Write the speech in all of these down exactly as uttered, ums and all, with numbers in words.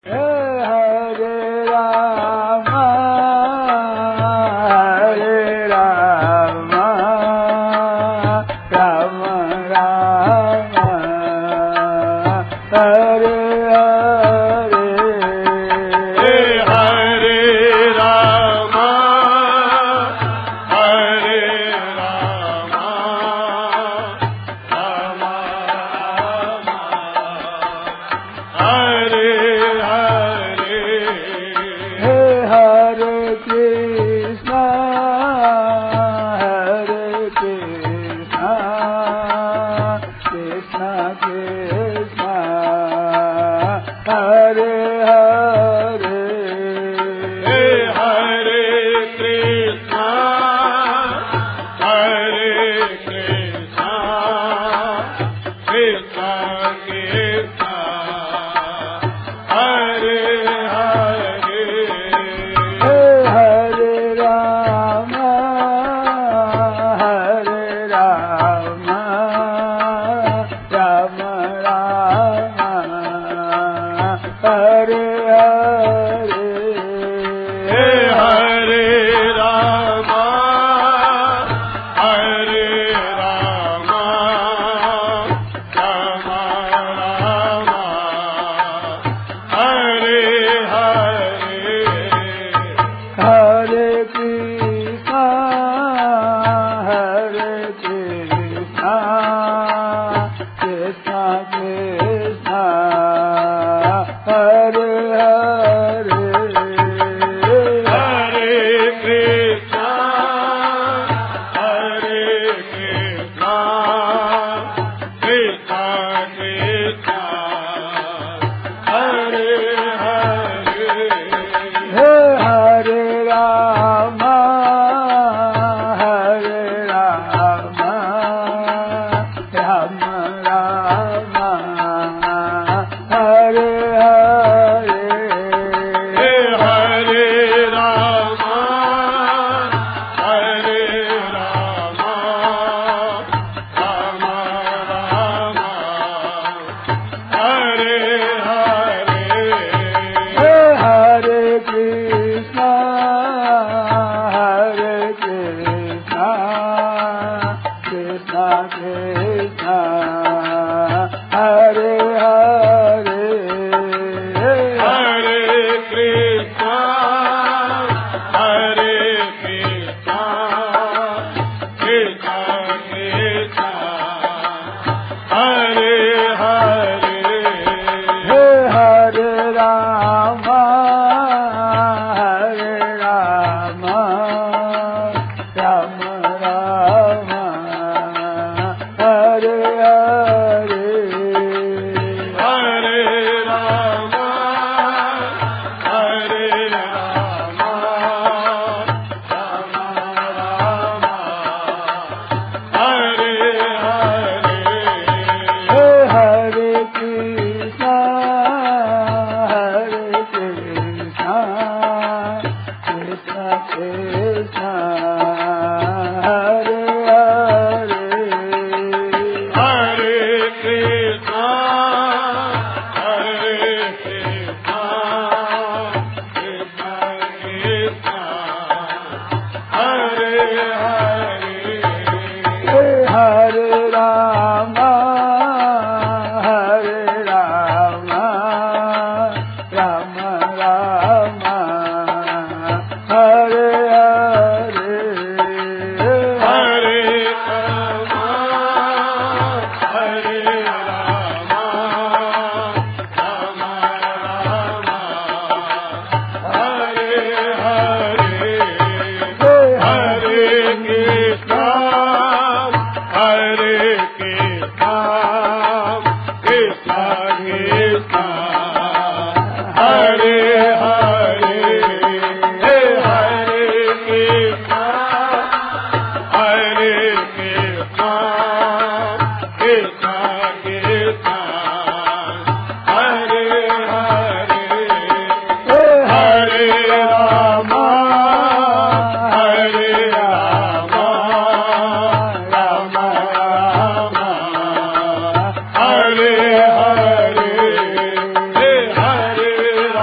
Hare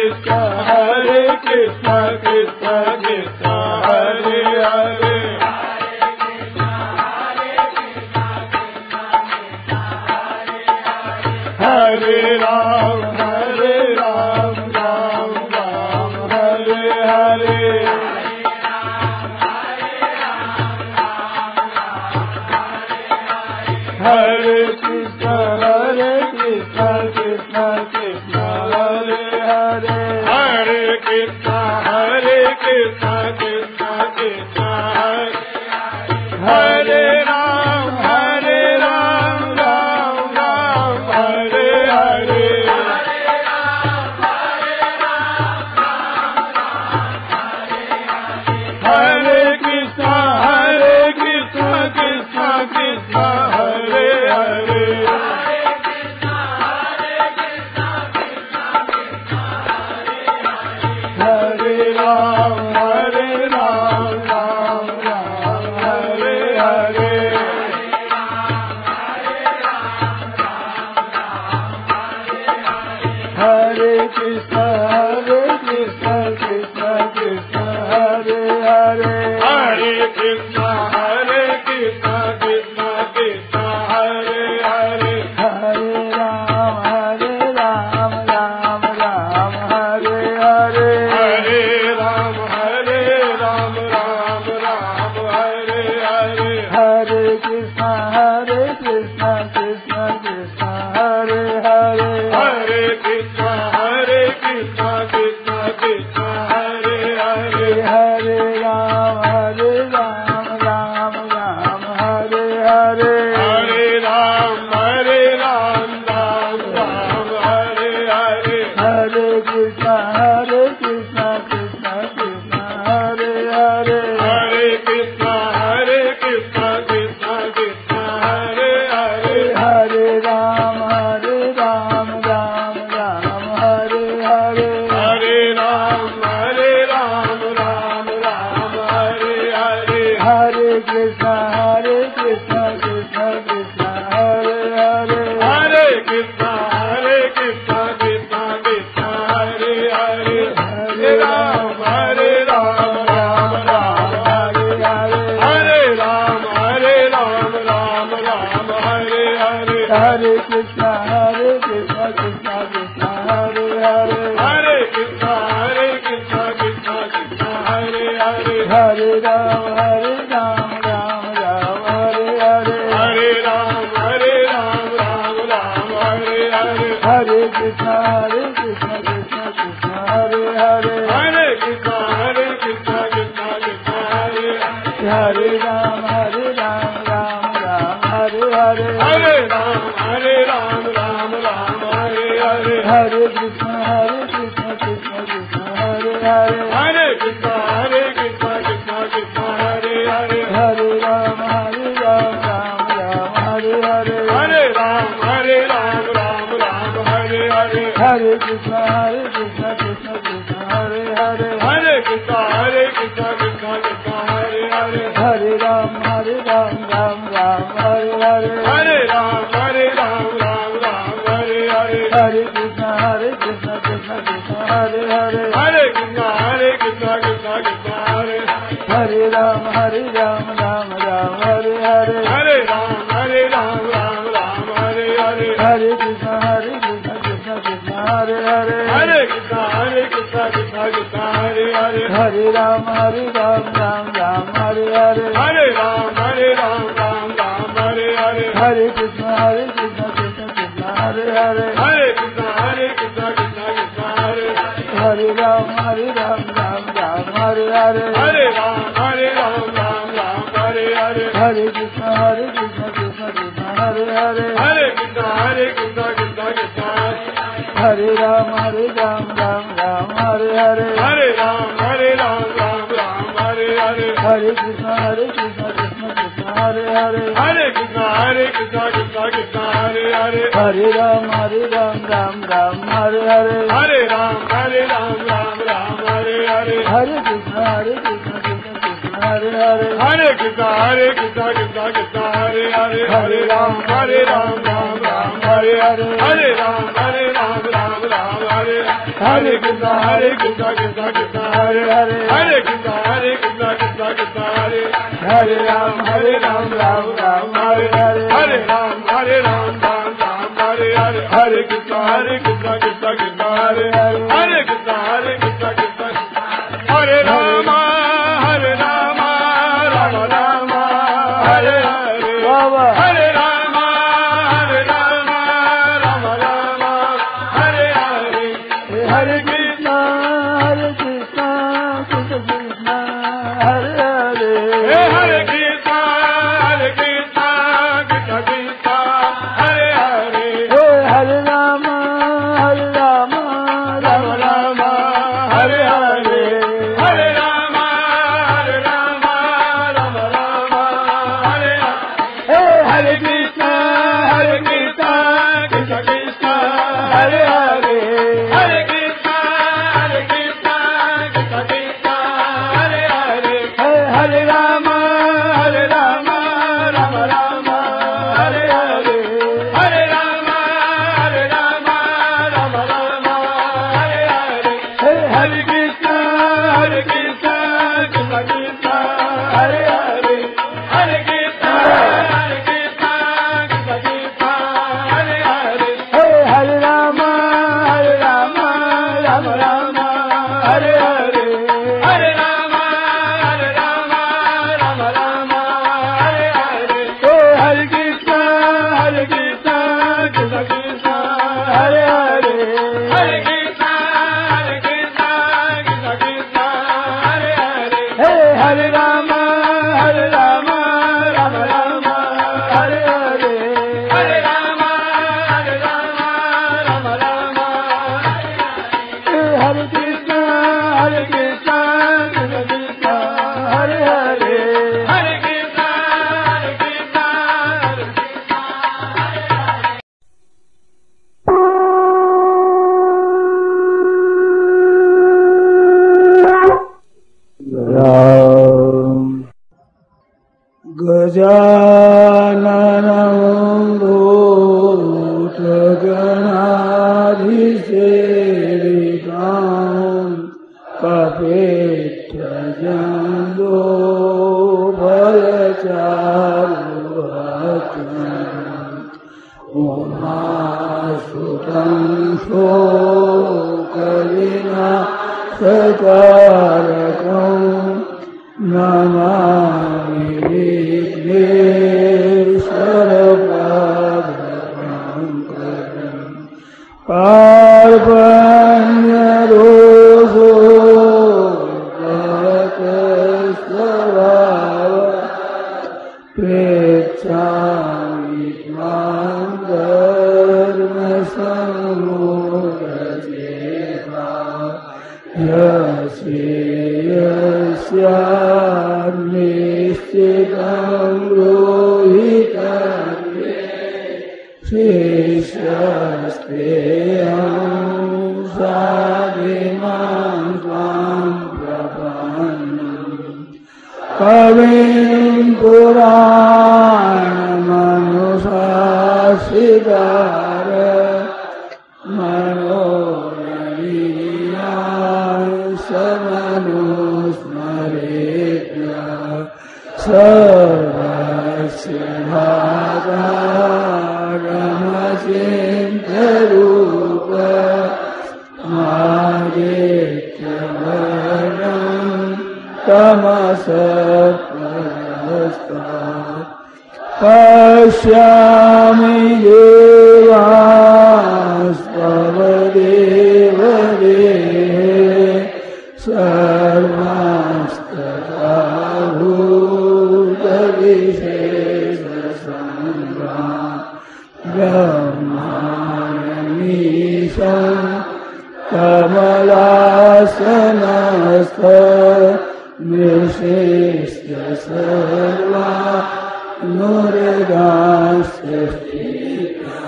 Krishna, Hare Krishna, Krishna Krishna, Hare Hare, Hare Ram, Hare Ram, Ram Ram, Hare Hare, Hare Krishna, Hare Krishna, Krishna Krishna, Hare Hare, Hare Krishna, Hare Krishna, Krishna Krishna, Hare Ram, Hare Ram, Ram Ram, Hare Hare, Hare Krishna, Hare Krishna, Krishna Krishna, Hare Hare, Hare Ram, Hare Ram, Ram Ram, Hare Hare, Hare Krishna, Hare Krishna, Krishna Krishna, Hare Hare, Hare Krishna, Hare Krishna, Krishna Krishna, Hare Hare, Hare Ram, Hare Ram, Ram Ram, Hare Hare, Hare Ram, Hare Ram, Ram Ram, Hare Hare, Hare Krishna, Hare Krishna, Krishna Krishna, Hare Hare, Hare Krishna, Hare Krishna, Krishna Krishna, Hare Hare, Hare Ram, Hare Ram, Ram Ram, Hare Hare, Hare Ram, Hare Ram, Ram Ram, Hare Hare, Hare Krishna, Hare Krishna, Krishna Krishna, Hare Hare, Hare Krishna, Hare Krishna, Krishna Krishna, Hare Hare, Hare Ram, Hare Ram, Ram Ram, Hare Hare, Hare Ram, Hare Ram, Ram Ram, Hare Hare, Hare Krishna, Hare Krishna, Krishna Krishna, Hare Hare, Hare Krishna, Hare Krishna, Krishna Krishna, Hare Hare, Hare Ram, Hare Ram, Ram Ram, Hare Hare, Hare Ram, Hare Ram, Ram Ram, Hare Hare, Hare Krishna, Hare Krishna, Krishna Krishna, Hare Hare, Hare Krishna, Hare Krishna, Krishna Krishna, Hare Hare, Hare Ram, Hare Ram, Ram Ram, Hare Hare, Hare Ram, Hare Ram, Ram Ram, Hare Hare, Hare Krishna, Hare Krishna, Krishna Krishna, Hare Hare, Hare Krishna, Hare Krishna, Krishna Krishna, Hare Hare, Hare Ram, Hare Ram, Ram Ram, Hare Hare, Hare Ram, Hare Ram, Ram Ram, Hare Hare, Hare Krishna, Hare Krishna, Krishna Krishna, Hare Hare, Hare Krishna, Hare Krishna, Krishna Krishna, Hare Hare, Hare Ram, Hare Ram, Ram Ram, Hare Hare, Hare Ram, Hare Ram, Ram Ram, Hare Hare, Hare Krishna, Hare Krishna, Krishna Krishna, Hare Hare, Hare Krishna, Hare Krishna, Krishna Krishna, Hare Hare, Hare Ram, Hare Ram, Ram Ram, Hare Hare, Hare Ram, Hare Ram, Ram Ram, Hare Hare, Hare Krishna, Hare Krishna, Krishna Krishna, Hare Hare, Hare Krishna, Hare Krishna, Krishna Krishna, Hare Hare, Ram, Hare Ram, Ram Ram, Hare Hare, Hare Ram, Hare Ram, Ram Ram, Hare Hare, Hare Krishna, Hare Krishna, Krishna Krishna, Hare Hare, Hare Krishna, Hare Krishna, Krishna Krishna, Hare Hare, Hare Ram, Hare Ram, Ram Ram, Hare Hare, Hare Ram, Hare Ram, Ram Ram, Hare Hare, Hare Krishna, Hare Krishna, Krishna Krishna, Hare Hare, Hare Krishna, Hare Krishna, Krishna Krishna, Hare Hare, Ram, Hare Ram, Ram Ram, Hare Hare, Hare Ram, Hare Ram, Ram Ram, Hare Hare, Hare Krishna, Hare Krishna, Krishna Krishna, Hare Hare, Hare Krishna, Hare Krishna, Krishna Krishna, Hare Ram, Hare Ram, Ram Ram, Hare Hare, Hare Ram, Hare Ram, Ram Ram, Hare Hare, Hare Krishna, Hare Krishna, Krishna Krishna, Hare Hare, Hare Krishna, Hare Krishna, Krishna Krishna, Hare Hare, Hare Ram, Hare Ram, Ram Ram, Hare Hare, Hare Ram, Hare Ram, Ram Ram, Hare Hare, Hare Krishna, Hare Krishna, Krishna Krishna, Hare Hare, Hare Krishna, Hare Krishna, Krishna Krishna, Hare Hare, Hare Ram, Hare Ram, Ram Ram, Hare Hare, Hare Ram, Hare Ram, Ram Ram, Hare Hare Krishna Hare Krishna Krishna Krishna Hare Hare Hare Krishna Hare Krishna Krishna Krishna Hare Hare Ram Hare Ram Ram Ram Hare Hare Hare Ram Hare Ram Ram Ram Hare Hare Hare Krishna Hare Krishna Krishna Krishna Hare Hare Hare Krishna Hare Krishna Krishna Hare Rama Hare Rama Rama Rama Hare Hare Baba Hare Rama Hare Rama Rama Rama Hare Hare Hare Krishna Hare Krishna Krishna Krishna Hare Hare Hare Krishna Hare Krishna Krishna Krishna Hare Hare Hare Rama Hare Rama Rama Rama Hare Hare Hare Rama Hare Rama Rama Rama Hare Hare Hare Krishna Hare Krishna Krishna Krishna Hare Hare Hare Krishna Hare Krishna Krishna Krishna Hare Hare Hare Rama Hare Rama Rama Rama Hare Hare Hare Rama Hare Rama Rama Rama Hare Hare Hare Krishna Hare Krishna Krishna Krishna Hare Hare Hare Krishna Hare Krishna Krishna Krishna Hare Hare Hare Rama Hare Rama Rama Rama Hare Hare Hare Rama Hare Rama Rama Rama Hare Hare Hare Krishna Hare Krishna Krishna Krishna Hare Hare Hare Krishna Hare Krishna Krishna Krishna Hare Hare Hare Rama Hare Rama Rama Rama Hare Hare Hare Rama Hare Rama Rama Rama Hare Krishna Hare Krishna Krishna Krishna Hare Hare Hare Krishna Hare Krishna Hare Gajananam Bhutaganaधिसेवितां Kapittajambo Balacharuvatam Umasutam Shokalina Satarakam Namami Vighneswarapadankaram Parvanyaroso Bhakasvara Prechami Tvam Dharma Samudacheta Yasyasyam rohitam Shishyastreyam sadimam tvam prapannam Kavim Puranamanusasidara Manoraniyam Samanusmaretya Sarvasya Bhagaramachintarupa Madityavarnam Tamasapparastat Pashyami devastvavadevadehe sarvastatahutabhisheshasambrah brahmanamisham kamalasyanastha nishishya sarva nuridasya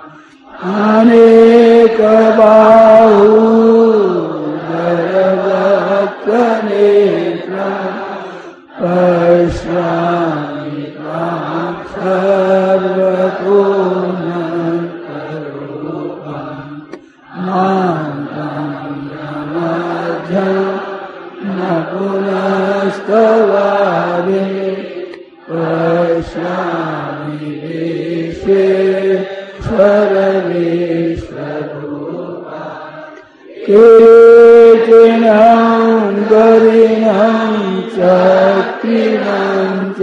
aneka bahu dharabhaktanetra pashyami tvam sarvatunantarupam mantam सर्वेश्वरूपा कीर्तिनं गरिणं चक्रिणं च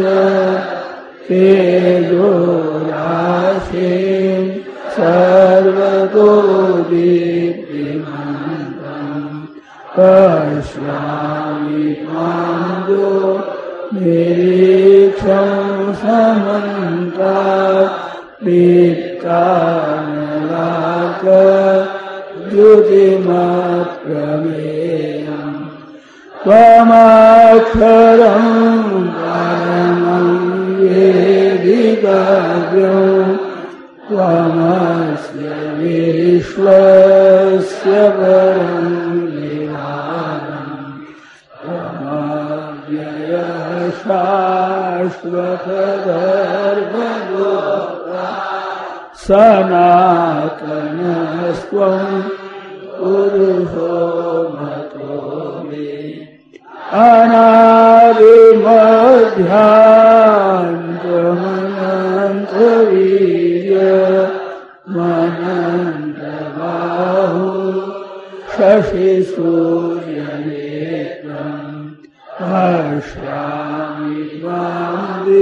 तेजोराशिं सर्वतो दीप्तिमन्तं पश्यामि त्वां निरीक्षं समन्तात् दीप्तानलाकद्युतिमप्रमेयम् त्वमक्षरं परमं वेदितव्यं त्वमस्य विश्वस्य परं निधानम् त्वमव्ययः शाश्वतधर्मगोप्ता सनातनस्त्वं पुरुषो मतो मे अनादिमध्यान्तमनन्तवीर्यमनन्तबाहु शशिसूर्यनेत्रम् पश्यामि त्वां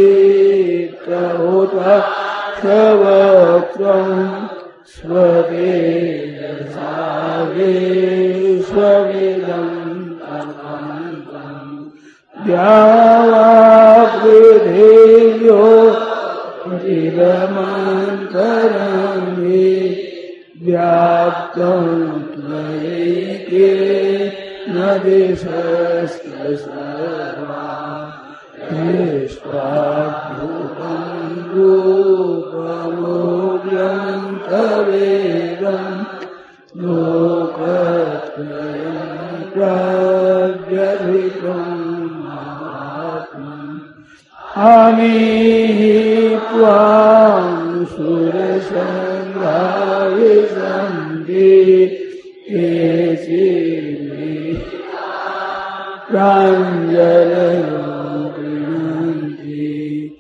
दीप्तहुताक्षवक्त्रं स्वतेजसा विश्वमिदम् द्यावापृथिव्यो चिदमन्तरं हि व्याप्तं त्वयैकेन दिशश्च सर्वा दृष्ट्वाद्भुतं रूपमोग्यं तवेदं लोकत्रयं प्रव्यथितम् अमीहि त्वां सुरसङ्घा विशन्ति केचिन्मे प्राञ्जलयो गृह्णन्ति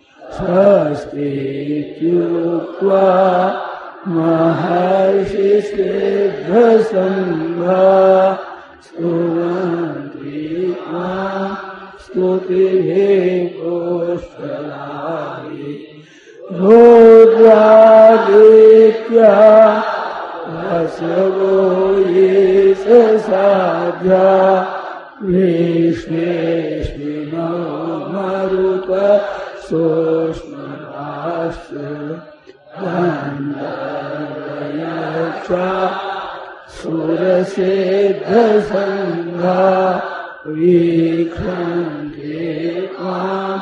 स्वस्तीत्युक्त्वा महर्षिसिद्धसङ्घा स्तुवन्ति त्वां स्तुतिभिः पुष्कलानि रुद्रादित्या वसवो ये साध्या विश्वेश्विनो मरुत सोष्मराश्च गन्धर्वयक्षा सुरसिद्धसङ्घा वीक्षन्ते त्वां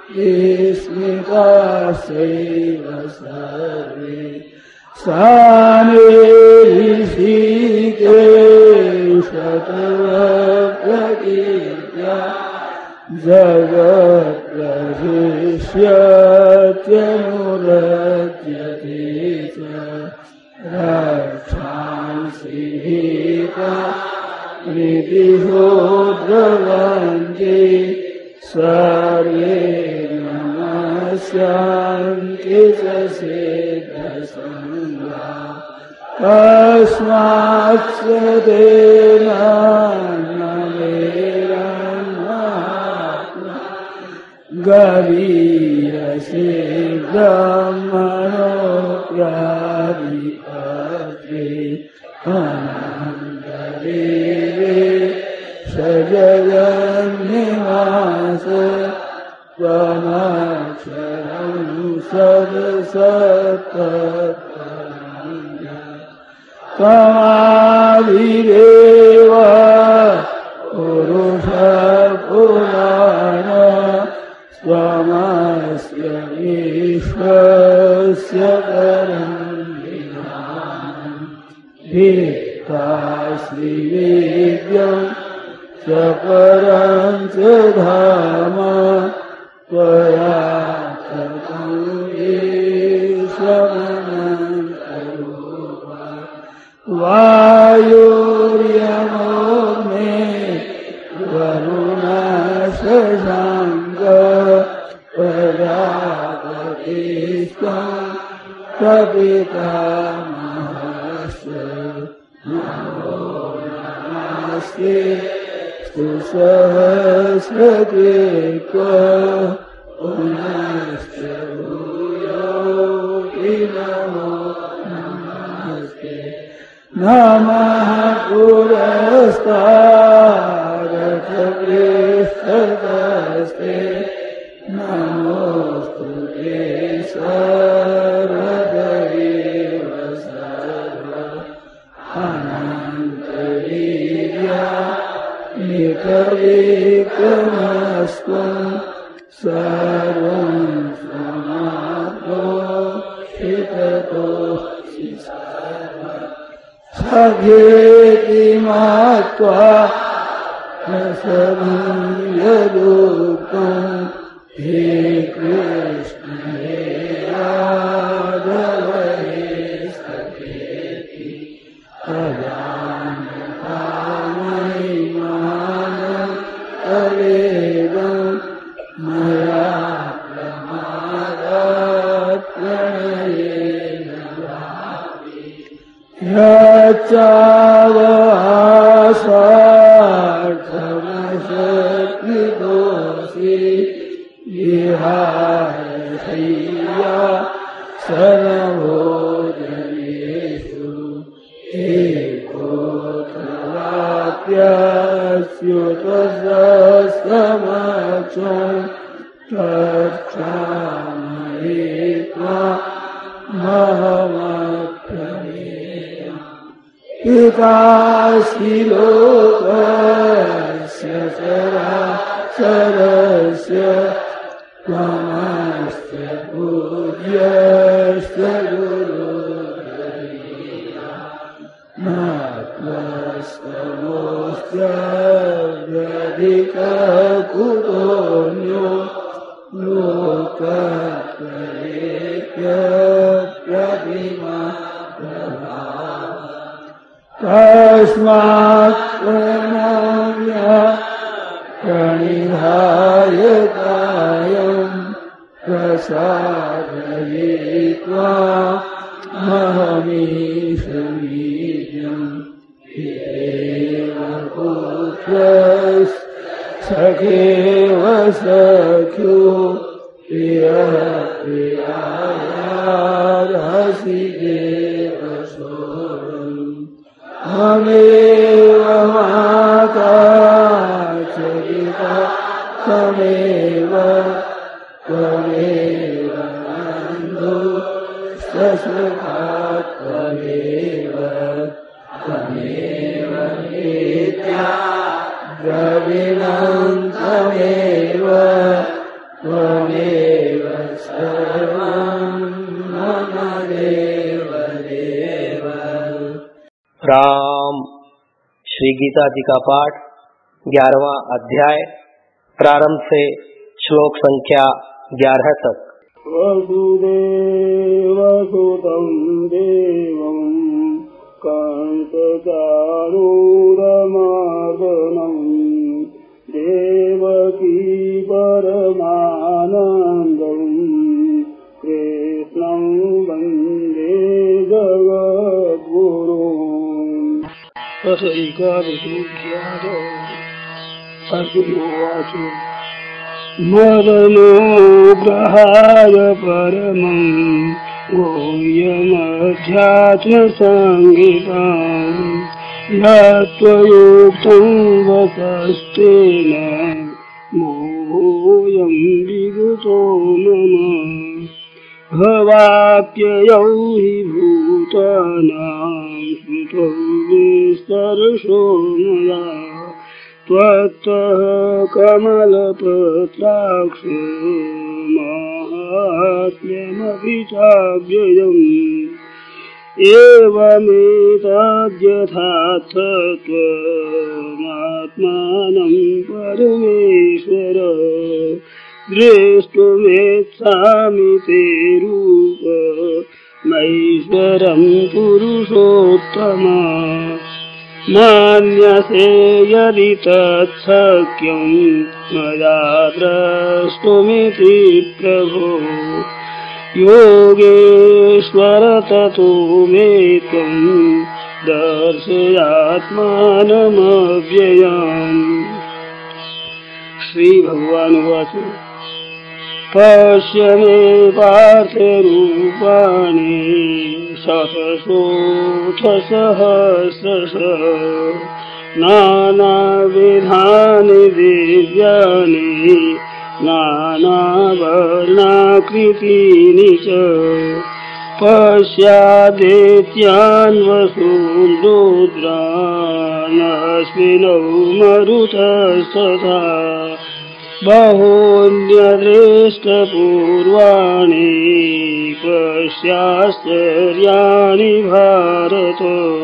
विस्मिताश्चैव सर्वे सानिऋषिकेशतवप्रकीर्त्या जगत्प्रशिष्यत्यनुरज्यते च रक्षांसि भीता प्रीतिहो द्रवन्ति सर्वे नमस्यान्ति च सिद्धसङ्घा तस्मात् स तेन नमेरन्मात्मा गरीयसे ब्रह्मणोऽप्यादिपत्रे अनन्तदेवे सजगन्निवास त्वमक्षरं सदसत्तत्परं त्वमादिदेव पुरुषः पुराण त्वमस्य विश्वस्य परं निधानम् भित्तासि वेद्यं च परं च धाम त्वया ततं ईश्वरमनन्तरूपा वायुर्यमोऽग्ने वरुणशशाङ्क प्रजापतिस्त्वं प्रपितामहस्य नमो नमस्ते सहस्रकृत्वा पुनश्च भूयोऽपि नमो नमस्ते नमः पुरस्तादथ पृष्ठतस्ते नमोस्तुते सर्वदेव सर्व अनन्तवीर्या एकविक्रमस्त्वं सर्वं समाप्तोषिततोऽसि सखेति मत्वा रसनं यदुक्तं हे कृष्ण हे राघव हे सखेति अजानता महिमानं तवेदं मया प्रमादात् प्रणयेन यच्चावसार्थमशक्तिदोषि विहाय शय्या सर्वभोजनेषु एकोऽथवाप्यस्युतसमक्षं तत्क्षामये त्वामहमप्रमेयम् पितासि लोकस्य चराचरस्य त्वमस्य पूज्यस्य गुरुर्गरीया न त्वस्तमोऽस्त्यधिककुतोऽन्यो लोकत्रयेऽप्यप्रतिमा तस्मात् प्रणम्य प्रणिधाय कायं प्रसादयित्वा महमीशमीड्यं हेव पुत्रस्सखेव सख्यो प्रियः प्रियायार्हसि देव सोऽयम् त्वमेव माता च पिता त्वमेव त्वमेव बन्धुश्च त्वमेव त्वमेव नित्या द्रविणं त्वमेव त्वमेव सर्वं मम देव देव। राम। श्री गीता जी का पाठ ग्यारहवां अध्याय प्रारंभ से श्लोक संख्या ग्यारह तक। वसुदेवसुतं देवं कंसचाणूरमर्दनं देवकी परमानन्दं कृष्णं वन्दे जगद्गुरुम्। अर्जुनोवाच मदनुग्रहाय परमं गुह्यमध्यात्मसंहिताम् यत्त्वयुक्तं वसस्तेन मोहोऽयं विगतो मम भवाप्ययौ हि भूतानां श्रुतौ विस्तरशो मया त्वत्तः कमलपत्राक्ष माहात्म्यमपि चाव्ययम् एवमेतद्यथार्थत्वमात्मानं परमेश्वर दृष्टुमेच्छामि ते रूपमैश्वरं पुरुषोत्तम मन्यसे यदि तच्छक्यं मया द्रष्टुमिति प्रभो योगेश्वर ततो मे त्वं दर्शयात्मानमव्ययम्। श्री भगवान उवाच पश्य मे पार्थ रूपाणि सहस्रोऽथ सहस्रशः नानाविधानि दिव्यानि नानावर्णाकृतीनि च पश्यादित्यान् वसून् रुद्रान् अश्विनौ मरुतस्तथा बहून्यदृष्टपूर्वाणि पश्याश्चर्याणि भारत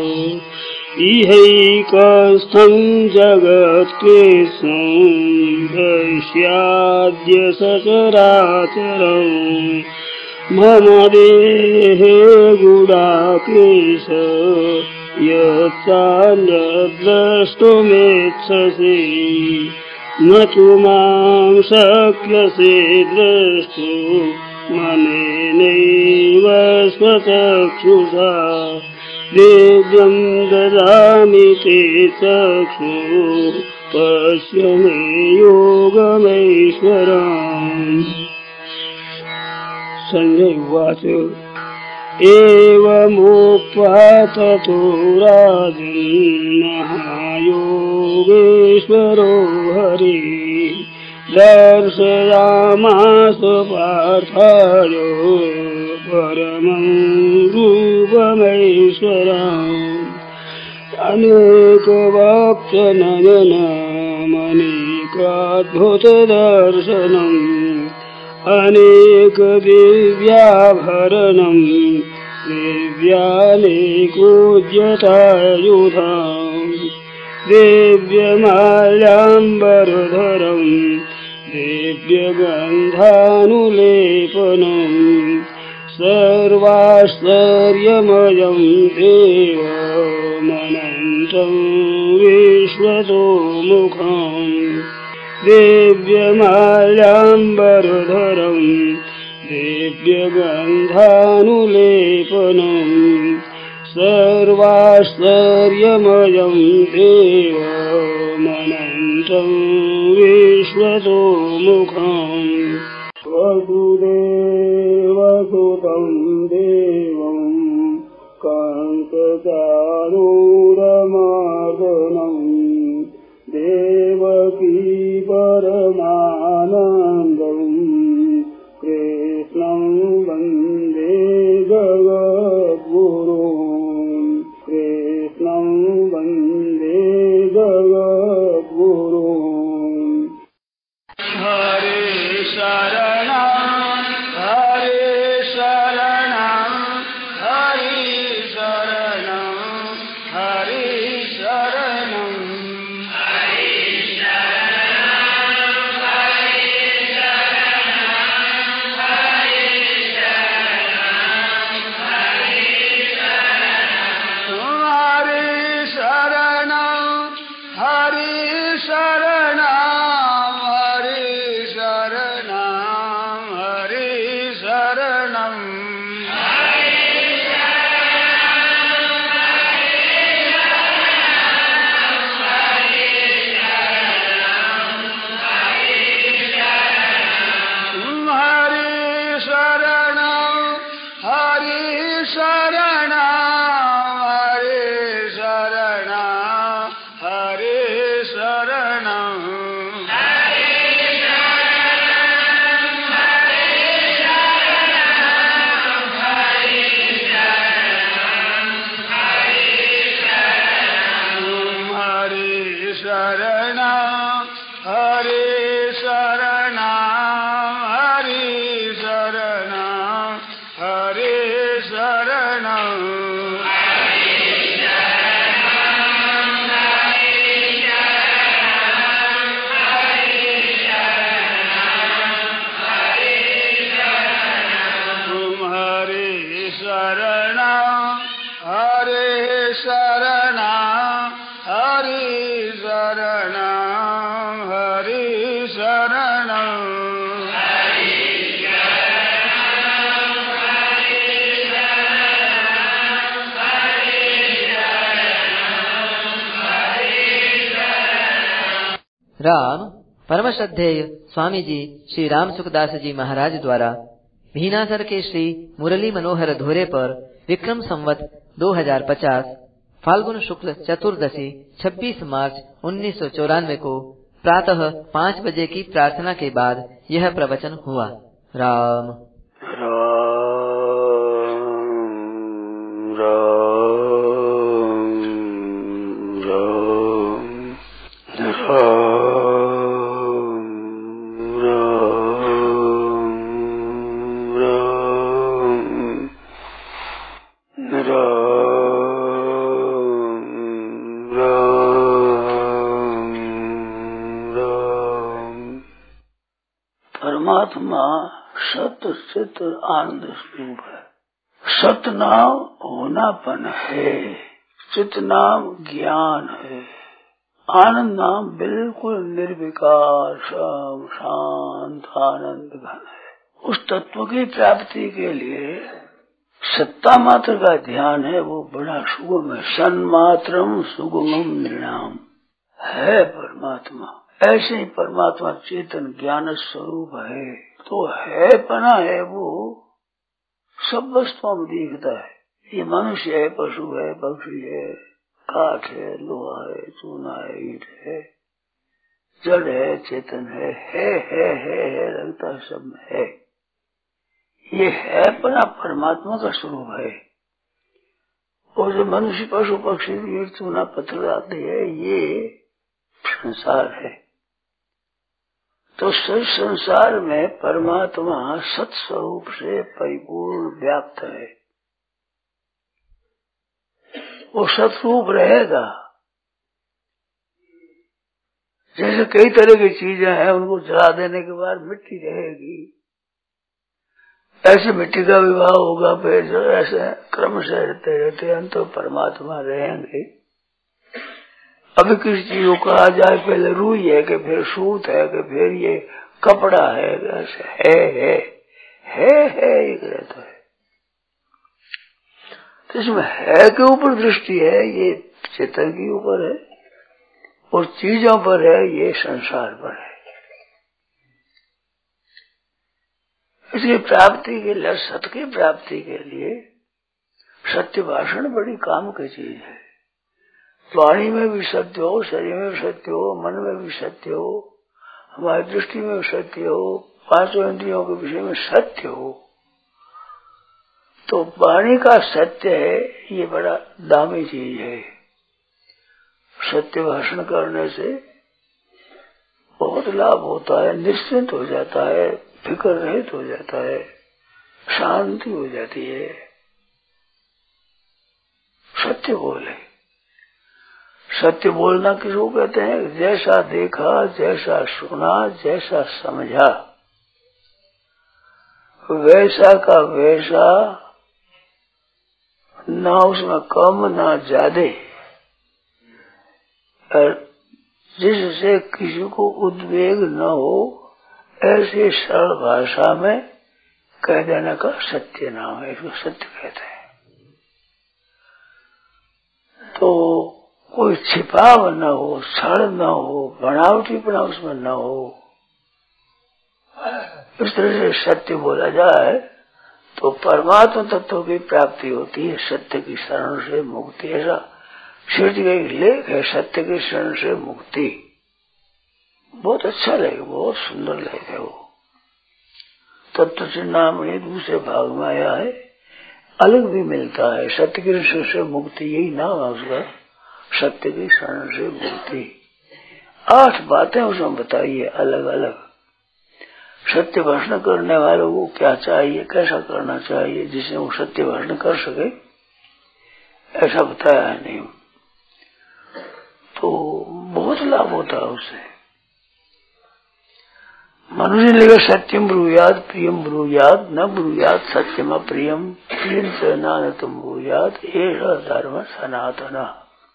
इहैकस्थं जगत्कृत्स्नं पश्याद्य सचराचरम् मम देहे गुडाकेश यच्चान्यद्द्रष्टुमिच्छसि न तु मां शक्यसे द्रष्टुम् मनेनैव स्वचक्षुषा दिव्यं ददामि ते चक्षुः पश्य मे योगमैश्वरम्। संजय उवाच एवमुक्त्वा ततो राजन् महायोगेश्वरो हरिः दर्शयामास पार्थाय परमं रूपमैश्वरम्। अनेकवक्त्रनयनमनेकाद्भुतदर्शनम् अनेकदिव्याभरणम् दिव्यानेकोद्यतायुधाम् दिव्यमाल्याम्बरधरम् दिव्यगन्धानुलेपनम् सर्वाश्चर्यमयं देवमनन्तं विश्वतोमुखम् दिव्यमाल्याम्बरधरम् दिव्यगन्धानुलेपनम् सर्वाश्चर्यमयं देवमनन्तं विश्वतोमुखम् वसुदेवसुतं देवं कंसचाणूरमर्दनं देवकी परमानन्दं कृष्णं वन्दे जगद्गुरुं कृष्णं वन्दे जगद्गुरुं। हरे शरणं हरे शरणं हरे शरणं हरे शरणं राम परम श्रद्धेय स्वामी जी श्री राम सुखदास जी महाराज द्वारा भीनासर के श्री मुरली मनोहर धोरे पर विक्रम संवत दो हजार पचास फाल्गुन शुक्ल चतुर्दशी छब्बीस मार्च उन्नीस सौ चौरानवे को प्रातः पाँच बजे की प्रार्थना के बाद यह प्रवचन हुआ। राम राम राम परमात्मा सत्य चित आनंद स्वरूप है। सत नाम होनापन है, चित नाम ज्ञान है, आनंद नाम बिल्कुल निर्विकार शांत आनंद घन है। उस तत्व की प्राप्ति के लिए सत्ता मात्र का ध्यान है, वो बड़ा सुगम है। सन्मात्रम सुगमम निर्णाम है परमात्मा। ऐसे ही परमात्मा चेतन ज्ञान स्वरूप है, तो है पना है वो सब वस्तुओं में दिखता है। ये मनुष्य है, पशु है, पक्षी है, काठ है, लोहा है, चूना है, ईट है, जड़ है, चेतन है, है है है, है लगता है सब में है। ये है पना परमात्मा का स्वरूप है। और जो मनुष्य पशु पक्षी ईट चूना पत्थर आते है, ये संसार है। तो सच संसार में परमात्मा सत्स्वरूप से परिपूर्ण व्याप्त है। वो सत्स्वरूप रहेगा। जैसे कई तरह की चीजें हैं, उनको जला देने के बाद मिट्टी रहेगी, ऐसे मिट्टी का विवाह होगा, फिर जो ऐसे क्रम से रहते रहते अंत तो परमात्मा रहेंगे। अभी किसी चीज को कहा जाए पहले रुई है कि फिर सूत है कि फिर ये कपड़ा है, ऐसे है है है है एक रहता है। तो इसमें है के ऊपर दृष्टि है, ये चेतन के ऊपर है, और चीजों पर है, ये संसार पर है। इसकी प्राप्ति के लिए, सत्य की प्राप्ति के लिए सत्य भाषण बड़ी काम की चीज है। वाणी में भी सत्य हो, शरीर में भी सत्य हो, मन में भी सत्य हो, हमारी दृष्टि में भी सत्य हो, पांचों इंद्रियों के विषय में सत्य हो। तो वाणी का सत्य है, ये बड़ा दामी चीज है। सत्य भाषण करने से बहुत लाभ होता है, निश्चिंत हो जाता है, फिक्र रहित हो जाता है, शांति हो जाती है। सत्य बोले। सत्य बोलना किसको कहते हैं? जैसा देखा, जैसा सुना, जैसा समझा, वैसा का वैसा, ना उसमें कम ना ज्यादा, और जिससे किसी को उद्वेग न हो, ऐसे सरल भाषा में कह देने का सत्य नाम है। इसको सत्य कहते हैं। तो कोई छिपाव न हो, छल न हो, बनावटीपना उसमें न हो, इस तरह से सत्य बोला जाए तो परमात्मा तत्व की प्राप्ति होती है। सत्य की शरण से मुक्ति, ऐसा शिव जी का एक लेख है, सत्य की शरण से मुक्ति। बहुत अच्छा लेख, बहुत सुंदर लेख है वो। तत्व से नाम ये दूसरे भाग में आया है, अलग भी मिलता है। सत्य की शरण से मुक्ति, यही नाम है उसका, सत्य की शरण से मुक्ति। आठ बातें उसमें बताई है अलग अलग। सत्य भाषण करने वालों को क्या चाहिए, कैसा करना चाहिए, जिससे वो सत्य भाषण कर सके, ऐसा बताया है नहीं। तो बहुत लाभ होता है उससे। मनुष्य लिखा सत्यम ब्रूयाद प्रियम ब्रूयाद न ब्रूयाद सत्यम अप्रियम प्रियम च नानतम ब्रूयाद एषा धर्म सनातन।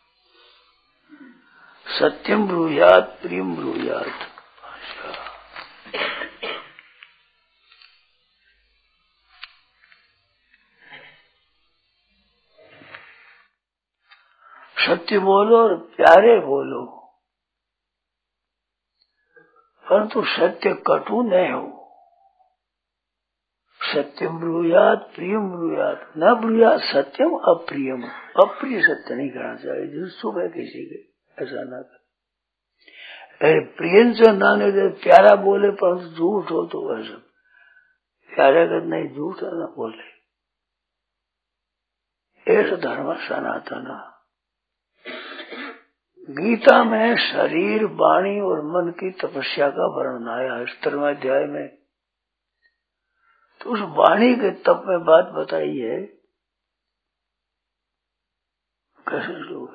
सत्यम ब्रूयाद प्रियम ब्रूयाद। सत्य बोलो और प्यारे बोलो। परंतु सत्य कटु न हो। सत्यम ब्रूयात प्रियम ब्रूयात, न ब्रूयात सत्यम अप्रियम। अप्रिय सत्य नहीं करना चाहिए, जो शुभ है किसी के, ऐसा ना कर। प्रियन से नाने दे, प्यारा बोले परंतु झूठ हो तो वह सब प्यारा कर नहीं, झूठ न बोले। ऐसा धर्म सनातन। गीता में शरीर, वाणी और मन की तपस्या का वर्णन आया सत्रहवें अध्याय में। तो उस वाणी के तप में बात बताई है, कैसे लोग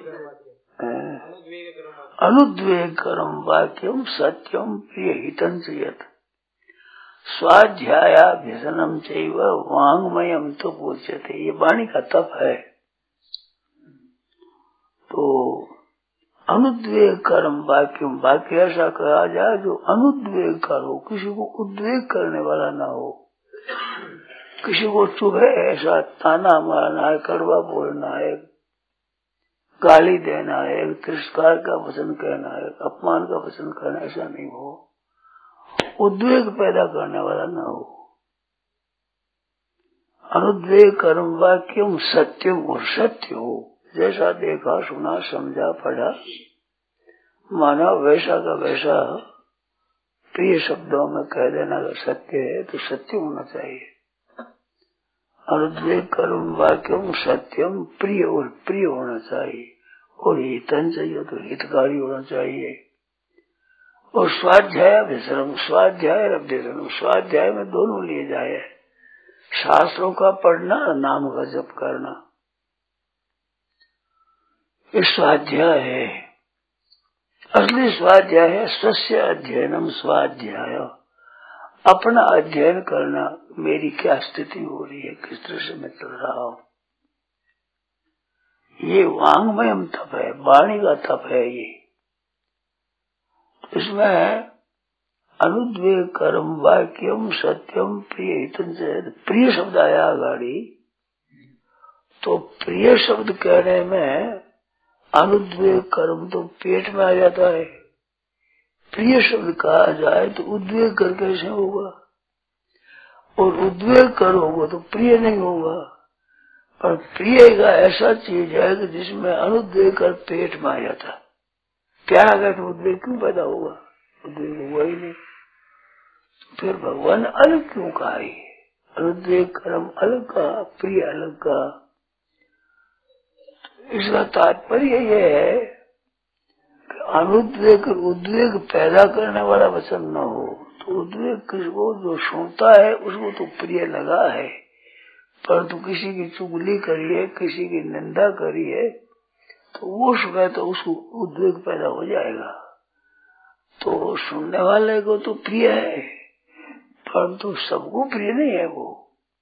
अनुद्वेग कर्म वाक्यम सत्यम प्रिय हितं चयत स्वाध्यायाभ्यसनम चैव वांग्मयम तो पूज्यते। ये वाणी का तप है। तो अनुद्वेग कर्म वाक्यम, वाक्य ऐसा कहा जाए जो अनुद्वेग करो, किसी को उद्वेग करने वाला ना हो। किसी को चुभे ऐसा ताना मारना है, कड़वा बोलना है, गाली देना है, तिरस्कार का वचन कहना है, अपमान का वचन कहना, ऐसा नहीं हो। उद्वेग पैदा करने वाला ना हो। अनुद्वेग कर्म वाक्यम सत्यम, और सत्य हो। जैसा देखा, सुना, समझा, पढ़ा, माना वैसा का वैसा प्रिय शब्दों में कह देना अगर सत्य है तो सत्य होना चाहिए। अनुद्वेग कर्म वाक्यम सत्यम प्रिय, और प्रिय होना चाहिए। और हितन चाहिए तो हितकारी होना चाहिए। और स्वाध्याय अभ्यसनम, स्वाध्याय अभ्यसनम, स्वाध्याय में दोनों लिए जाए, शास्त्रों का पढ़ना और नाम का जप करना, ये स्वाध्याय है। असली स्वाध्याय है स्वस्य अध्ययनम स्वाध्याय, अपना अध्ययन करना। मेरी क्या स्थिति हो रही है, किस तरह से मैं चल रहा हूँ। ये वांग्मयम तप है, वाणी का तप है ये। इसमें अनुद्वेग कर्म वाक्यम सत्यम प्रिय हितन से, प्रिय शब्द आया गाड़ी। तो प्रिय शब्द कहने में अनुद्वेग कर्म तो पेट में आ जाता है। प्रिय शब्द कहा जाए तो उद्वेग कर कैसे होगा, और उद्वेग करोगे तो प्रिय नहीं होगा। पर प्रिय का ऐसा चीज है कि जिसमें अनुद्वेग कर पेट में आ जाता। प्यारा का तो उद्वेग क्यों पैदा होगा, उद्वेग हुआ ही नहीं। फिर भगवान अलग क्यों कहा, अनुद्वेग कर्म अलग कहा, प्रिय अलग कहा। इसका तात्पर्य यह है कि अनुद्वेग उद्वेग पैदा करने वाला वचन न हो। तो उद्वेग किसको, जो सुनता है उसको तो प्रिय लगा है, परंतु किसी की चुगली करिए, किसी की निंदा करिए तो वो सुने तो उसको उद्वेग पैदा हो जाएगा। तो सुनने वाले को तो प्रिय है, परंतु सबको प्रिय नहीं है। वो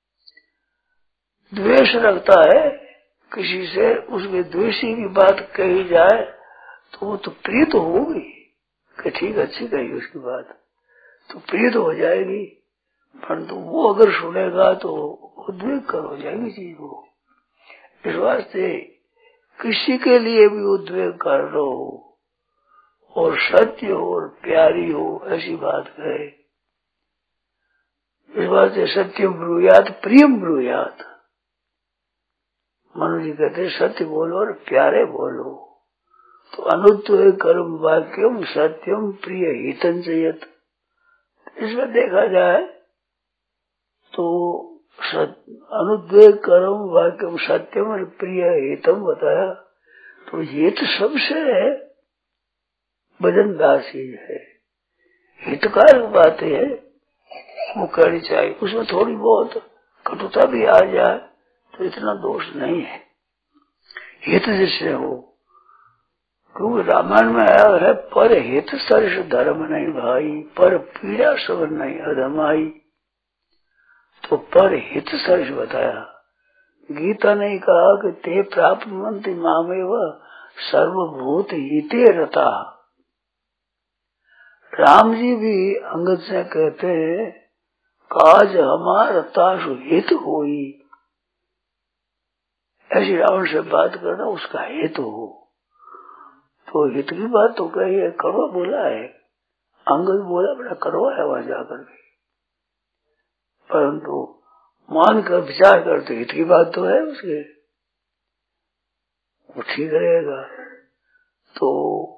द्वेष रखता है किसी से, उसके द्वेषी की बात कही जाए तो वो तो प्रिय तो होगी कि ठीक अच्छी कही उसकी बात, तो प्रिय तो हो जाएगी। परंतु वो अगर सुनेगा तो उद्वेग कर हो जाएगी चीज वो। इस वास्ते किसी के लिए भी उद्वेग कर लो और सत्य हो और प्यारी हो, ऐसी बात कहे। इस वास्ते सत्यम ब्रूयात प्रियम ब्रूयात। मनु जी कहते सत्य बोलो और प्यारे बोलो। तो अनुद्वेग कर्म वाक्यम सत्यम प्रिय हितं चयत। इसमें देखा जाए तो अनुद्वेग कर्म वाक्यम सत्यम और प्रिय हितम बताया। तो हित सबसे वजनदासी है, हितकारक बातें है वो करनी चाहिए। उसमें थोड़ी बहुत कटुता भी आ जाए तो इतना दोष नहीं है, हित जिससे हो। क्योंकि रामायण में आया है पर हित सर्ष धर्म नहीं भाई, पर पीड़ा सब नहीं अधमाई। तो पर हित सर्ष बताया। गीता ने कहा कि ते प्राप्त मंत्री मामेव सर्वभूत हिते रता। राम जी भी अंगद से कहते हैं काज हमारा ताशु हित होई। ऐसी रावण से बात करना उसका हित हो। तो हित की बात तो कही है, कड़वा बोला है, अंगद बोला बड़ा कड़वा है वहां जाकर के, परंतु मान कर विचार करते हित की बात तो है उसके, वो ठीक रहेगा। तो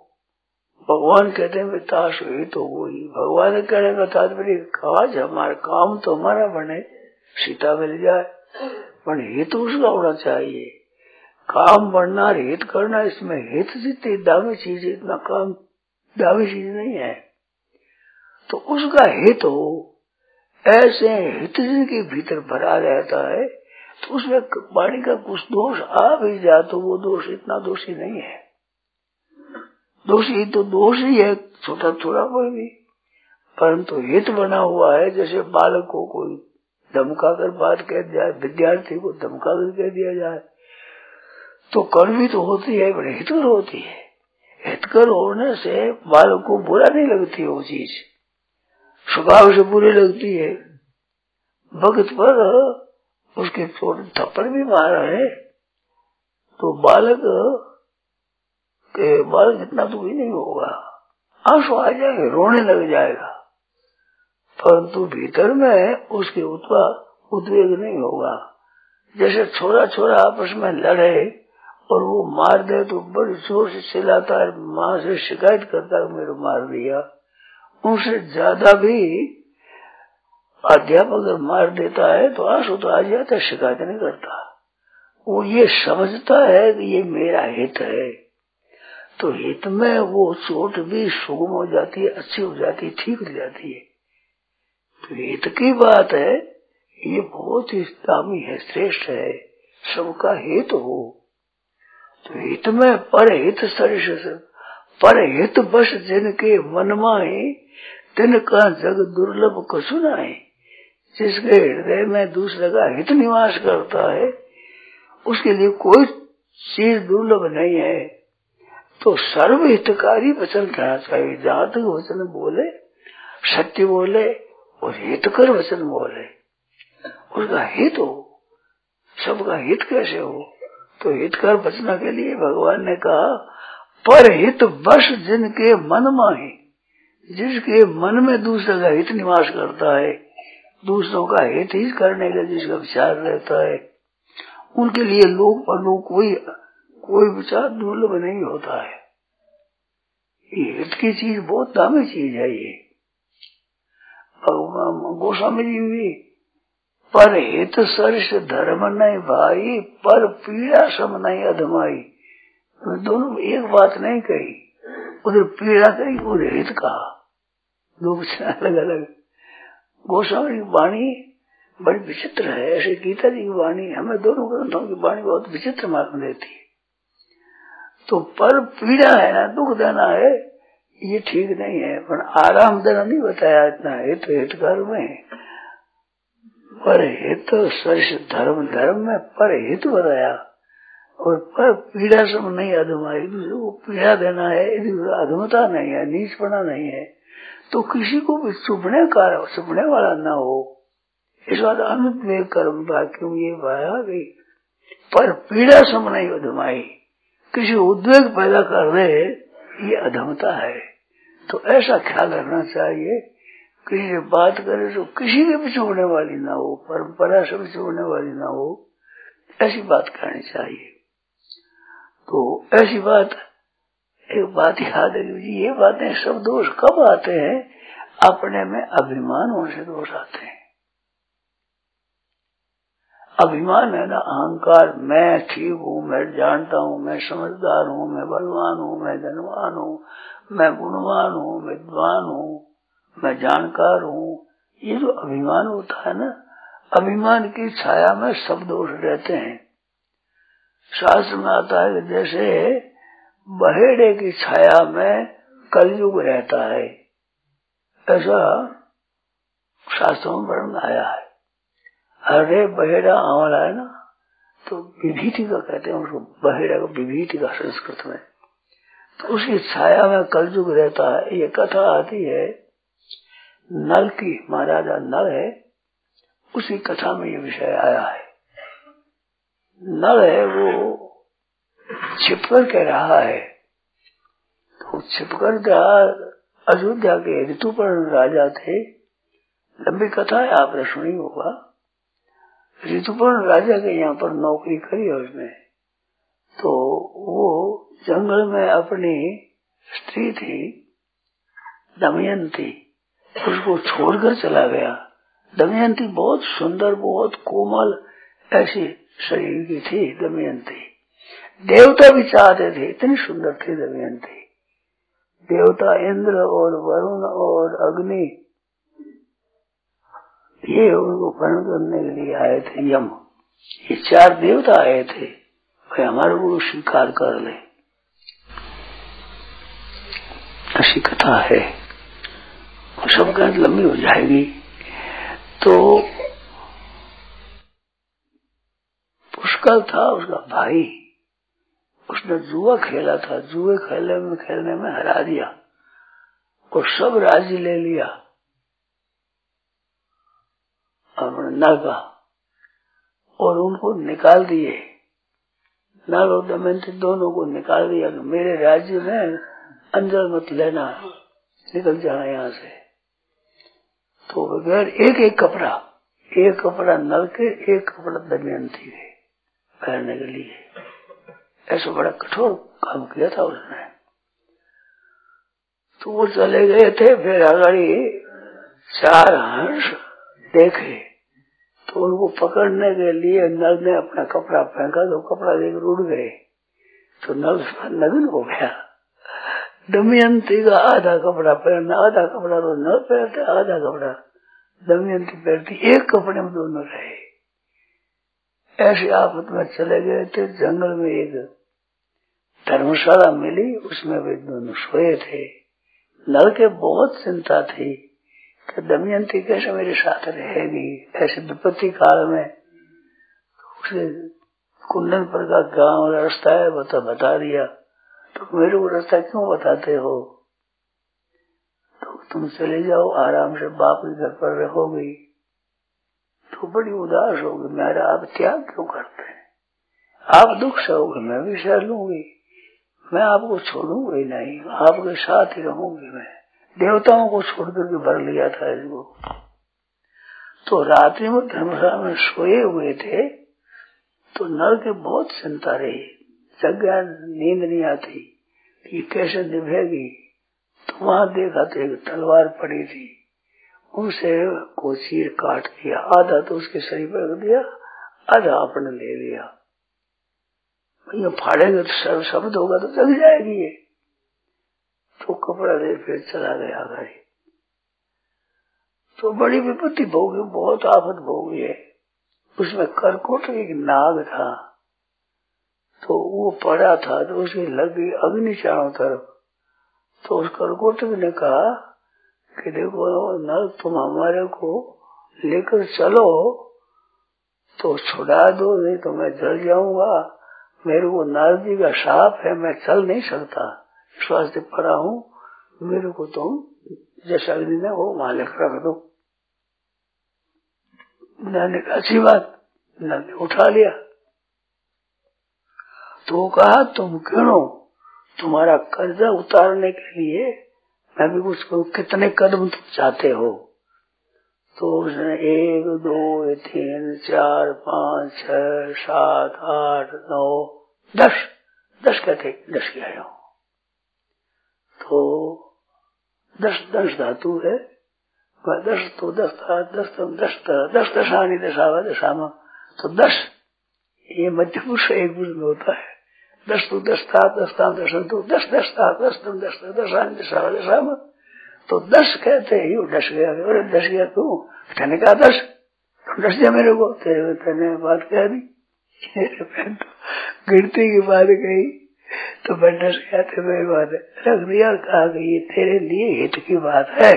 भगवान कहते हैं ताश हुई तो वही, भगवान ने कहने का तात्पर्य काज हमारा काम तो हमारा बने, सीता मिल जाए, पर हित उसका होना चाहिए। काम बनना और हित करना, इसमें हित जितनी दामी चीज इतना काम दामी चीज नहीं है। तो उसका हित हो, ऐसे हित जिनके भीतर भरा रहता है, तो उसमें वाणी का कुछ दोष आ भी जाए तो वो दोष इतना दोषी नहीं है। दोषी तो दोष ही है छोटा थोड़ा कोई भी, परंतु हित बना हुआ है। जैसे बालक को कोई धमका कर बात कह दिया, विद्यार्थी को धमका कर कह दिया जाए तो कड़वी तो होती है, बड़े हितकर होती है। हितकर होने से बालक को बुरा नहीं लगती, वो चीज स्वभाव से बुरी लगती है। भगत पर उसके छोटे थप्पड़ भी मारा है तो बालक के बालक इतना तो भी नहीं होगा, आंसू आ जाएंगे, रोने लग जाएगा, परंतु भीतर में उसके उद्वेग नहीं होगा। जैसे छोरा छोरा आपस में लड़े और वो मार दे तो बड़ी जोर से चिल्लाता है, माँ से शिकायत करता है मेरे मार दिया। उनसे ज्यादा भी अध्यापक अगर मार देता है तो आंसू तो आ जाता है, शिकायत नहीं करता। वो ये समझता है कि ये मेरा हित है, तो हित में वो चोट भी सुगम हो जाती है, अच्छी हो जाती है, ठीक हो जाती है। तो हित की बात है, ये बहुत ही दामी है, श्रेष्ठ है, सबका हित हो। तो हित में पर हित सरिष, पर हित बस जिनके मन माए, तिनका जग दुर्लभ कछु नाए। जिसके हृदय में दूसरे का हित निवास करता है, उसके लिए कोई चीज दुर्लभ नहीं है। तो सर्व हितकारी वचन कहना चाहिए। जहां तक वचन बोले सत्य बोले और हितकर वचन बोले, उसका हित हो, सबका हित कैसे हो। तो हितकर वचन के लिए भगवान ने कहा पर हित वश जिनके मन माहे, जिसके मन में दूसरे का हित निवास करता है, दूसरों का हित ही करने का जिसका विचार रहता है, उनके लिए लोक परलोक कोई कोई विचार दुर्लभ नहीं होता है। ये हित की चीज बहुत दामी चीज है। ये गोस्वामी जी भी पर हित सर्ष धर्म नहीं भाई, पर पीड़ा सम नहीं अधमाई। दोनों एक बात नहीं कही, उधर पीड़ा कही उधर हित कहा, दो अलग अलग। गोस्वामी की वाणी बड़ी विचित्र है। ऐसे गीता जी की वाणी, हमें दोनों ग्रंथों की वाणी बहुत विचित्र मालूम देती है। तो पर पीड़ा है ना, दुख देना है, ये ठीक नहीं है, पर आराम देना नहीं बताया इतना। हित हितकर में पर हित सर्ष धर्म, धर्म में पर हित बताया और पर पीड़ा सब नहीं अधमाई। दूसरे को पीड़ा देना है, अधमता नहीं है, नीचपना नहीं है, तो किसी को भी चुभने का चुभने वाला ना हो। इस बात अनुद्वेग कर्म क्यों ये पाया गई, पर पीड़ा सम नहीं अधमाई, किसी उद्वेग पैदा कर दे ये अधमता है। तो ऐसा ख्याल रखना चाहिए, किसी से बात करे तो किसी के भी चुभने वाली ना हो, परंपरा से भी चुभने वाली ना हो, ऐसी बात करनी चाहिए। तो ऐसी बात, एक बात याद है जी, ये बातें सब दोष कब आते हैं, अपने में अभिमान होने से दोष आते हैं। अभिमान है ना, अहंकार, मैं ठीक हूँ, मैं जानता हूँ, मैं समझदार हूँ, मैं बलवान हूँ, मैं धनवान हूँ, मैं गुणवान हूँ, विद्वान हूँ, मैं जानकार हूँ। ये जो अभिमान होता है ना, अभिमान की छाया में सब दोष रहते हैं। शास्त्र में आता है कि जैसे बहेड़े की छाया में कलयुग रहता है, ऐसा शास्त्रों में वर्णन आया है। अरे बहेड़ा आंवला है ना, तो विभीति का कहते हैं उसको, बहेड़ा को विभीति का संस्कृत में। तो उसकी छाया में कलयुग रहता है। ये कथा आती है नल की, महाराजा नल है, उसी कथा में ये विषय आया है। नल है वो छिपकर कह रहा है, तो छिपकर रहा अयोध्या के ऋतुपर्ण राजा थे। लंबी कथा है, आपने सुनी होगा। ऋतुपर्ण राजा के यहाँ पर नौकरी करी है उसने। तो वो जंगल में अपनी स्त्री थी दमयंती, उसको छोड़कर चला गया। दमयंती बहुत सुंदर, बहुत कोमल ऐसी शरीर की थी दमयंती। देवता भी चाहते थे, इतनी सुंदर थी दमयंती। देवता इंद्र और वरुण और अग्नि ये उनको वर्ण करने के लिए आए थे। यम, ये चार देवता आए थे, भाई हमारे को स्वीकार कर ले। ऐसी कथा है, सब गंध लंबी हो जाएगी। तो पुष्कर था उसका भाई, उसने जुआ खेला था। जुए खेलने में खेलने में हरा दिया और सब राज्य ले लिया अपने नल का, और उनको निकाल दिए। नल और दमयंती दोनों को निकाल दिया कि मेरे राज्य में अंजल मत लेना, निकल जाना यहाँ से। तो बगैर एक एक कपड़ा, एक कपड़ा नल के, एक कपड़ा दमयंती के पहनने के लिए, ऐसा बड़ा कठोर काम किया था उसने। तो वो चले गए थे। फिर अगाड़ी चार हंस देखे तो उनको पकड़ने के लिए नल ने अपना कपड़ा फेंका, तो कपड़ा देकर उड़ गए। तो नल नग्न हो गया। दमयंती का आधा कपड़ा पहनना, आधा कपड़ा तो नल पहनते, आधा कपड़ा दमयंती पहनती, एक कपड़े में दोनों रहे। ऐसी आफत में चले गए थे। जंगल में एक धर्मशाला मिली, उसमें वे दोनों सोए थे। नल के बहुत चिंता थी कि दमयंती कैसे मेरे साथ रहेगी ऐसे विपत्ति काल में। उसे कुंदनपुर का गांव रास्ता है, बता बता दिया। तो मेरे को रास्ता क्यों बताते हो? तो तुम चले जाओ आराम से, बाप के घर पर रहोगी तो बड़ी उदास होगी। मेरा आप त्याग क्यों करते हैं? आप दुख सहोगे, मैं भी सह लूंगी, मैं आपको छोड़ूंगी नहीं, आपके साथ ही रहूंगी। मैं देवताओं को छोड़ करके भर लिया था इसको। तो रात्रि में धर्मशाला में सोए हुए थे। तो नल के बहुत चिंता रही, जगह नींद नहीं आती, ये कैसे निभेगी। तो वहां देखा तो एक तलवार पड़ी थी, उसे को चीर काट दिया। आधा तो उसके शरीर पर रख दिया, आधा आपने ले लिया। ये फाड़ेंगे तो सर्व शब्द होगा तो जग जाएगी ये। तो कपड़ा ले फिर चला गया गाड़ी। तो बड़ी विपत्ति भोगी, बहुत आफत भोगी है। उसमें करकोट एक नाग था, तो वो पड़ा था, तो उसकी लग गई अग्नि चारों तरफ। तो उस करकोट ने कहा कि देखो नल, तुम हमारे को लेकर चलो तो छुड़ा दो, नहीं तो मैं जल जाऊंगा। मेरे को नारद जी का शाप है, मैं चल नहीं सकता, इस वास्ते पड़ा हूँ। मेरे को तुम जैसा अग्नि ने वो वहां लेकर रख दो। मैंने कहा अच्छी बात, मैंने उठा लिया। तो कहा तुम क्यों, तुम्हारा कर्जा उतारने के लिए मैं भी कुछ करूं, कितने कदम तुम चाहते हो? तो उसने एक दो तीन चार पाँच छह सात आठ नौ दस दस कहते दस किया आया हूं। तो दस दस धातु है, दस तो दस था, दस तो दस था, दस दशानी दशावा दशामा, तो दस ये मध्य पुरुष एक पुरुष में होता है। दस तो दस था, दस था दस तो दस दस था, दस तो दस था, दशानी दशावा दशामा, तो दस कहते ही वो डस गया। अरे डस गया तू, कहने का दस तो डस गया मेरे को, तेरे तेने बात कह दी, गिनती की बात कही तो मैं डस गया थे, मेरी बात रख दिया। कहा कि ये तेरे लिए हित की बात है,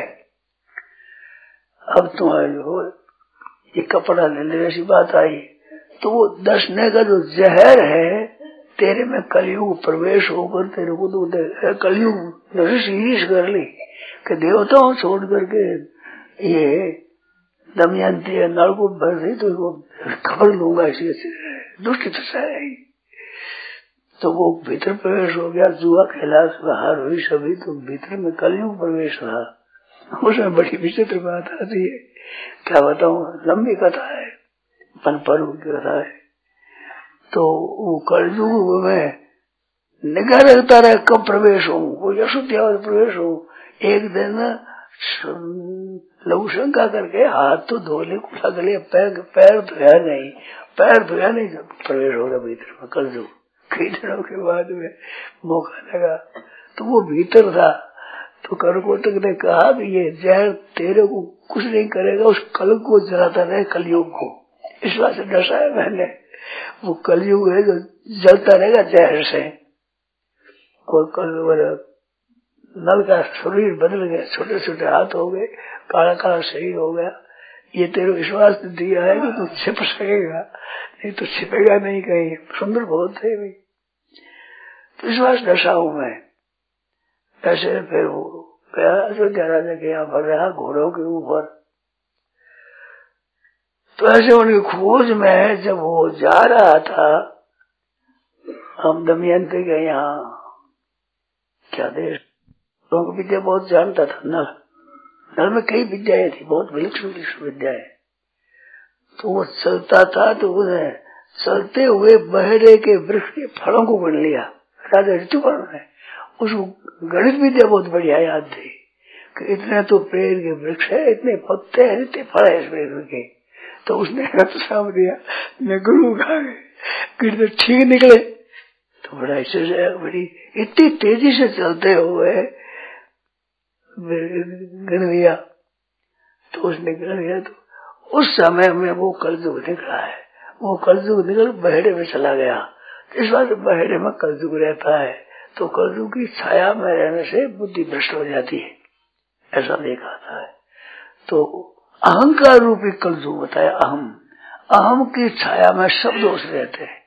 अब तुम्हारे हो ये कपड़ा ले ले, ऐसी बात आई। तो वो दसने का जो जहर है तेरे में कलयुग प्रवेश होकर तेरे को तो कलयुग शीश कर ली कि देवताओं छोड़ करके ये दमयंती नल को भर दी, तो खबर लूंगा ऐसी दुष्ट दशा है। तो वो भीतर प्रवेश हो गया, जुआ खेला, बाहर हुई सभी, तो भीतर में कलयुग प्रवेश रहा। उसमें बड़ी विचित्र बात आती है, क्या बताऊं, लंबी कथा है, पन पर्व की कथा है। तो वो कलयुग में निगाह रखता रहे कब प्रवेश हो, कोई अशुद्धि और प्रवेश हो। एक दिन लघु शंका करके हाथ तो धोले कुछ अगले पैर पैर धोया नहीं, पैर धोया नहीं, जब प्रवेश होगा भीतर में कलयुग। कई दिनों के बाद में मौका लगा तो वो भीतर था। तो करकोटक ने कहा कि ये जहर तेरे को कुछ नहीं करेगा, उस कल को जलाता रहे, कलयुग को। इस बात से डसा है मैंने, वो कलयुग है जो जलता रहेगा जहर से। और कल नल का शरीर बदल गया, छोटे छोटे हाथ हो गए, काला काला शरीर हो गया। ये तेरे विश्वास दिया है कि तू छिप सकेगा, नहीं तो छिपेगा नहीं कहीं। सुंदर बहुत है भाई, तो विश्वास दशा हूं मैं। ऐसे फिर वो गया अयोध्या राजा के यहाँ पर रहा, घोड़ों के ऊपर। तो ऐसे उनकी खोज में जब वो जा रहा था, हम दमयंती के यहाँ, क्या देश, तो विद्या बहुत जानता था। नल नल में कई विद्याएं थी, बहुत विलक्षण विलक्षण विद्याएं। तो वो चलता था, तो उसने चलते हुए बहरे के वृक्ष के फलों को गिन लिया। राजा ऋतुपर्ण ने उसको गणित विद्या बहुत बढ़िया याद थी कि इतने तो पेड़ के वृक्ष है, इतने पत्ते हैं, इतने फल है इस पेड़ के। तो उसने रथ साम दिया, मैं गुरु खा गए, ठीक निकले। तो बड़ा ऐसे बड़ी इतनी तेजी से चलते हुए गिन लिया। तो उसने गिन लिया, तो उस समय में वो कलयुग निकला है। वो कलयुग निकल बहेड़े में चला गया। इस बात बहेड़े में कलयुग रहता है, तो कलयुग की छाया में रहने से बुद्धि भ्रष्ट हो जाती है, ऐसा देखा था। तो अहंकार रूपी कलयुग बताया। अहम अहम की छाया में सब दोष रहते हैं।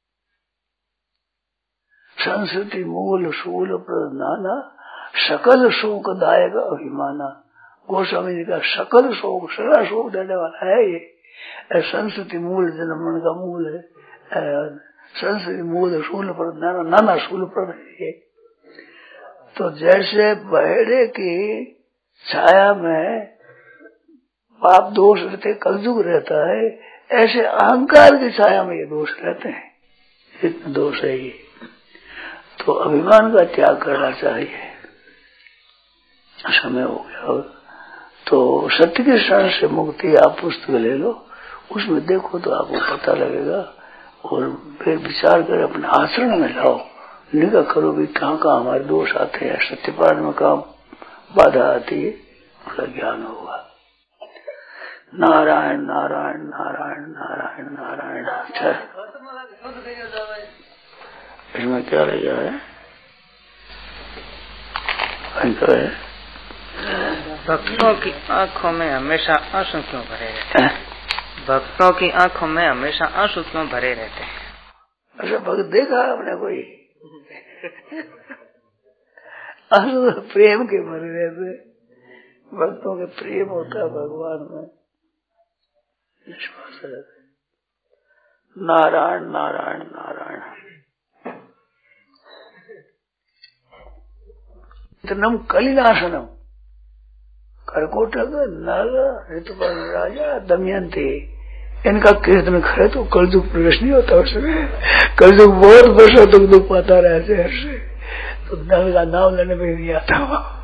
संस्कृति मूल शूल प्रधाना, सकल शोक दायक अभिमाना। गोस्वामी जी का सकल शोक, सदा शोक देने वाला है ये। संस्कृति मूल जन्मन का मूल है, संस्कृति मूल शूल प्रधाना, नाना शूल पर है। तो जैसे बहेड़े की छाया में पाप दोष रहते, कलयुग रहता है, ऐसे अहंकार की छाया में ये दोष रहते हैं। इतना दोष है ये। तो अभिमान का त्याग करना चाहिए। समय हो गया। तो सत्य के शरण से मुक्ति आप पुस्तक ले लो, उसमें देखो तो आपको पता लगेगा। और फिर विचार कर अपने आचरण में लाओ, निगाह करो भी कहाँ कहाँ हमारे दोष आते हैं, सत्यपाठ में कहाँ बाधा आती है, उसका ज्ञान होगा। नारायण नारायण नारायण नारायण नारायण। अच्छा, इसमें क्या रह गया है? है भक्तों की आंखों में हमेशा आंसू क्यों भरे रहते हैं? भक्तों की आंखों में हमेशा आंसू क्यों भरे रहते हैं? अच्छा, भक्त देखा आपने कोई? आंसू प्रेम के भरे रहते, भक्तों के प्रेम होता है भगवान में, विश्वास रहते। नारायण नारायण नारायण। नम कलिनाशनम, करकोटक, नल, ऋतुपर्ण राजा, दमयंती, इनका कीर्तन करे तो कलयुग प्रवेश नहीं होता उसमें। कलयुग बहुत वर्षों तक दुख पाता रहते हैं, तो नल का नाम लेने में नहीं आता।